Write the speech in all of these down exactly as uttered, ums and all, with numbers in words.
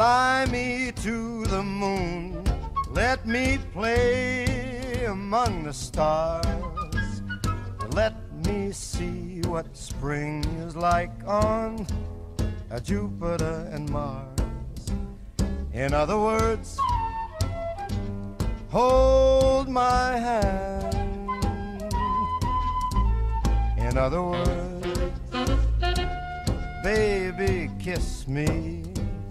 Fly me to the moon, let me play among the stars. Let me see what spring is like on Jupiter and Mars. In other words, hold my hand. In other words, baby, kiss me.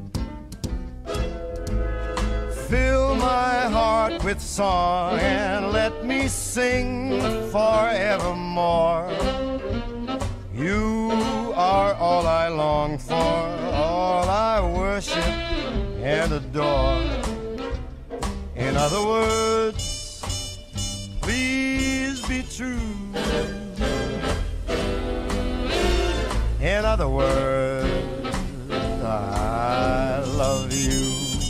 Fill my heart with song and let me sing forevermore. You are all I long for, all I worship and adore. In other words, please be true. In other words, I love you.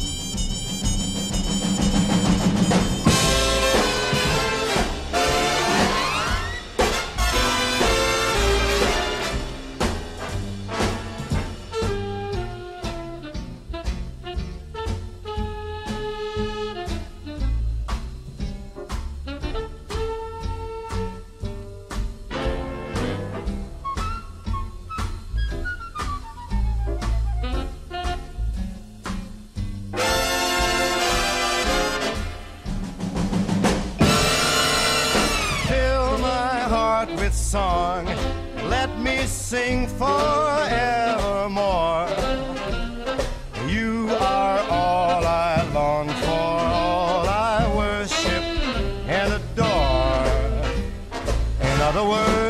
With song, let me sing forevermore. You are all I long for, all I worship and adore. In other words,